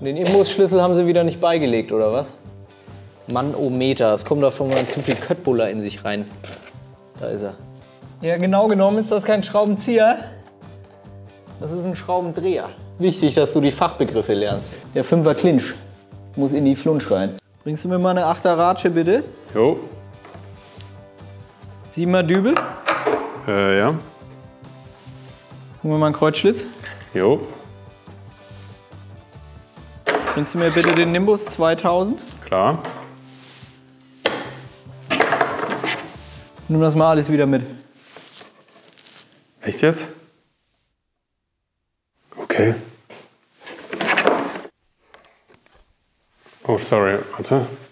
Den Imbusschlüssel haben sie wieder nicht beigelegt, oder was? Manometer, es kommt davon, wenn man zu viel Köttbullar in sich rein. Da ist er. Ja, genau genommen ist das kein Schraubenzieher. Das ist ein Schraubendreher. Es ist wichtig, dass du die Fachbegriffe lernst. Der 5er Clinch muss in die Flunsch rein. Bringst du mir mal eine 8er Ratsche, bitte? Jo. 7er Dübel? Ja. Gucken wir mal einen Kreuzschlitz. Jo. Bringst du mir bitte den Nimbus 2000? Klar. Nimm das mal alles wieder mit. Echt jetzt? Okay. Oh, sorry. Warte.